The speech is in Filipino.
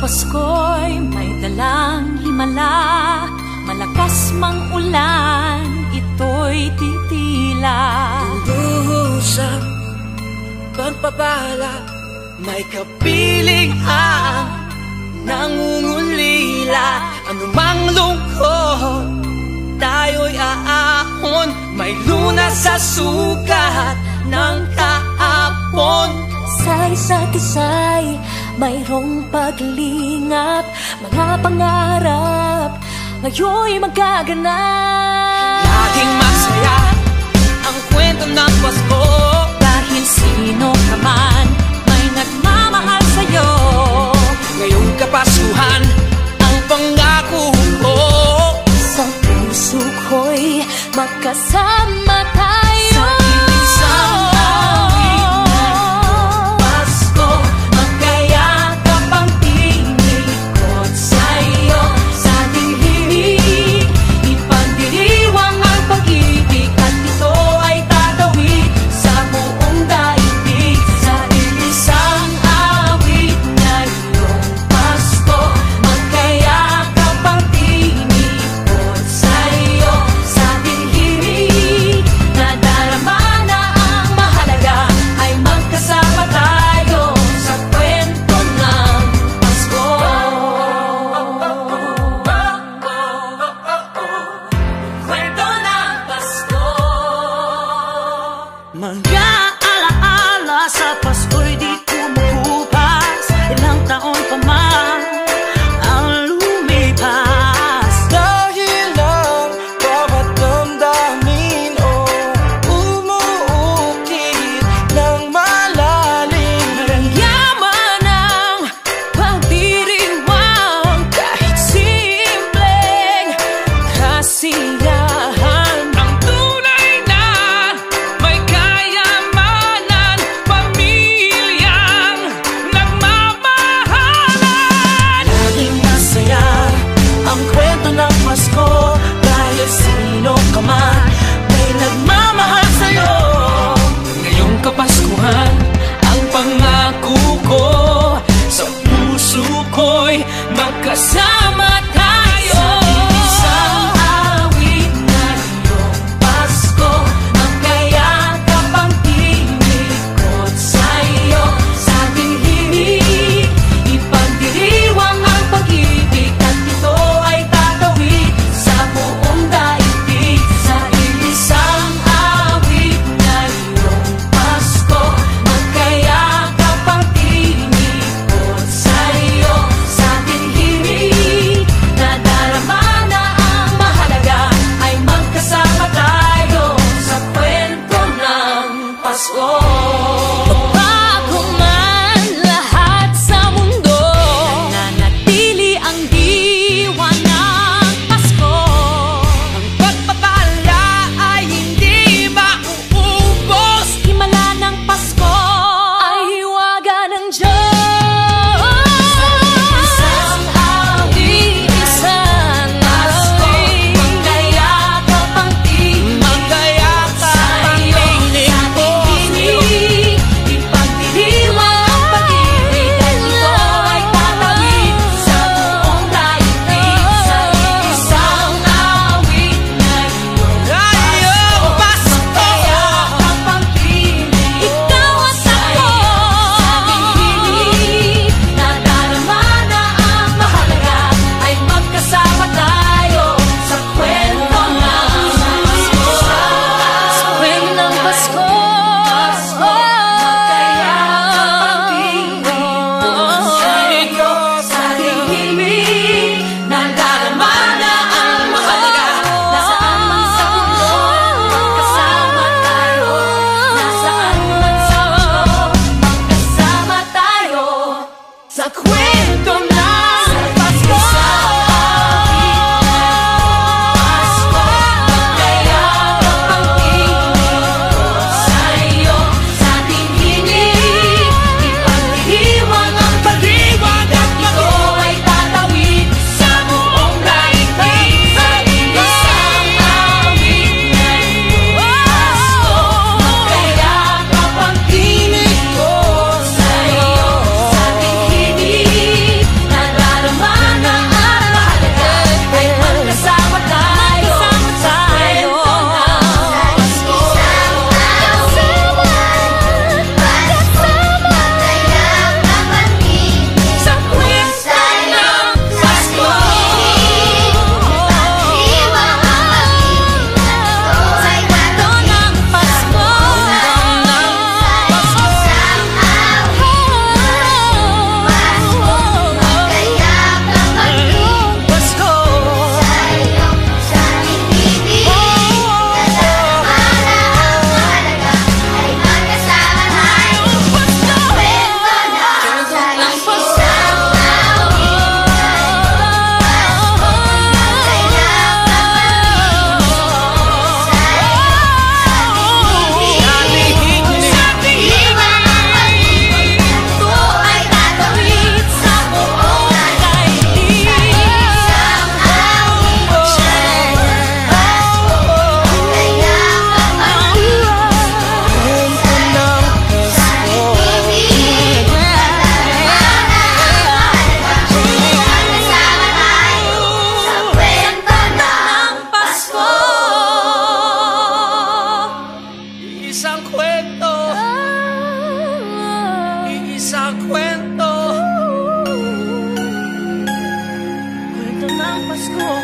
Pasko'y may dalang himala, malakas mang ulan, ito'y titila. Lubusang pagpapala, may kapiling ang nangungulila. Anumang lungkot, tayo'y aahon, may lunas sa sugat ng kahapon. Sa isa't isa'y mayroong paglingap, mga pangarap ngayon'y magaganap. Laging masaya ang kwento ng Pasko, dahil sino ka man may nagmamahal sa'yo. ngayong Kapaskuhan ang pangako ko. Sa puso ko'y magkasama tayo. Sa isang awit na Pasko, magkayakap ang tinikot sa'yo. Sa ating himig, ipagdiriwang ang pag-ibig, at ito ay tatawid sa buong daigdig. Sa isang awit na iyong Pasko, magkayakap ang tinikot sa'yo. Sa ating himig, nadarama na ang mahalaga, ay magkasama tayo sa kwento ng Pasko. Kwento ng Pasko. Mga alaala sa Pasko'y di kumukupas, ilang taon pa man ang lumipas. Dahil ang bawat damdamin o umuukit ng malalim. Yaman ang pagdiriwang, kahit simpleng kasiyahan. Ang tunay na may kayamanan, pamilyang nagmamahalan. Laging masaya ang kwento ng Pasko, dahil sino ka man may nagmamahal sa'yo. Ngayong Kapaskuhan ang pangako ko, sa puso ko'y magkasama tayo. Isang awit na iyong Pasko, magkayakap ang tinikot sa'yo. Sa ating himig, ipagdiriwang ang pag-ibig, at ito ay tatawid sa buong daigdig. Sa isang awit na iyong Pasko, magkayakap ang tinikot sa'yo. Sa ating himig, nadarama na ang mahalaga, ay magkasama tayo sa kwento ng Pasko. Bago man lahat sa mundo, nananatili ang diwa ng Pasko. Ang pagpapala ay hindi mauubos. Himala ng Pasko ay hiwaga ng Diyos. Isang awit na Isang Pasko, awit, magkayakap ang tinig, magkayakap ang tinig ko sa'yo. kwento, iisang kwento, kwento ng Pasko.